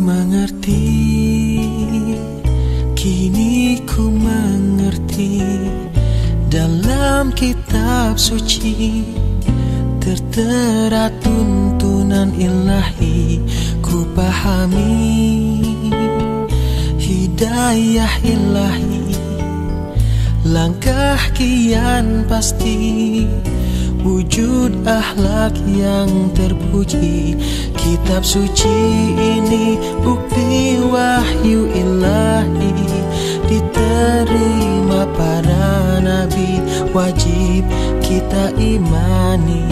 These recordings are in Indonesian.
mengerti, kini ku mengerti. Dalam kitab suci tertera tuntunan ilahi, ku pahami hidayah ilahi. Langkah kian pasti, wujud akhlak yang terpuji. Kitab suci ini bukti wahyu ilahi, diterima para nabi, wajib kita imani.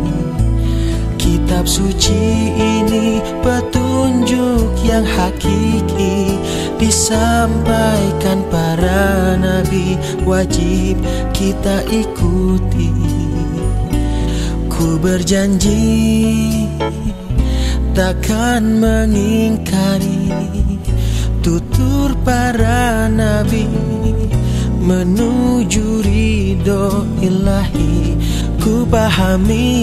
Kitab suci ini petunjuk yang hakiki, disampaikan para nabi, wajib kita ikuti. Ku berjanji takkan mengingkari tutur para nabi, menuju ridho ilahi. Ku pahami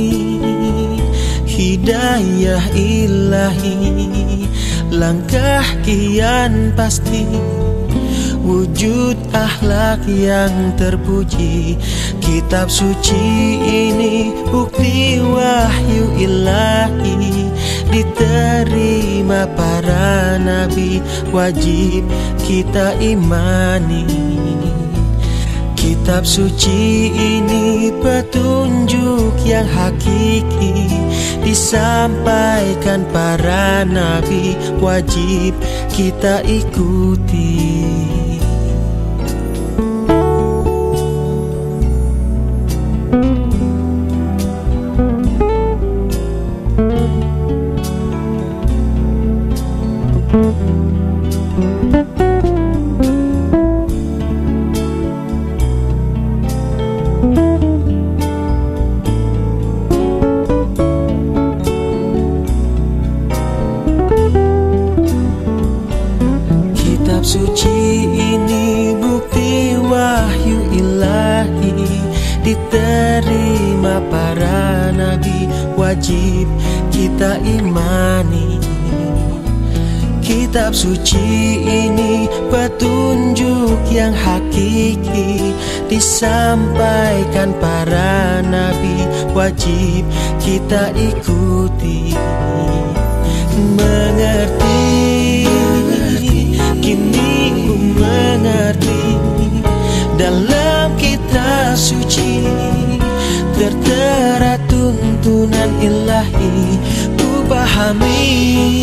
hidayah ilahi, langkah kian pasti, wujud akhlak yang terpuji. Kitab suci ini bukti wahyu ilahi, diterima para nabi, wajib kita imani. Kitab suci ini petunjuk yang hakiki, disampaikan para nabi, wajib kita ikuti. Kitab suci ini bukti wahyu ilahi, diterima para nabi, wajib kita imani. Kitab suci ini petunjuk yang hakiki, disampaikan para nabi, wajib kita ikuti. Mengerti, kini ku mengerti. Dalam kitab suci tertera tuntunan ilahi, ku pahami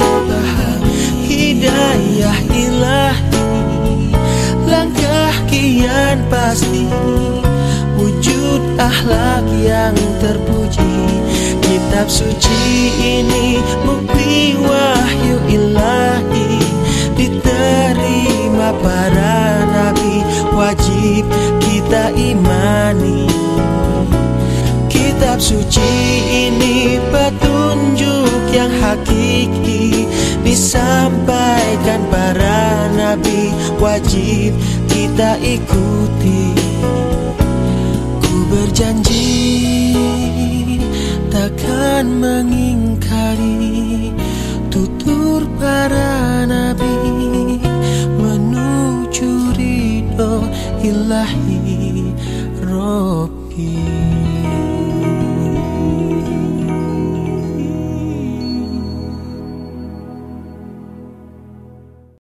hidayah ilahi. Langkah kian pasti, wujud akhlak yang terpuji. Kitab suci ini bukti wahyu ilahi, diterima para nabi, wajib kita imani. Kitab suci ini petunjuk yang hakiki, disampaikan para nabi, wajib kita ikuti. Ku berjanji takkan mengingkari tutur para nabi, menuju ridho ilahi Rabbi.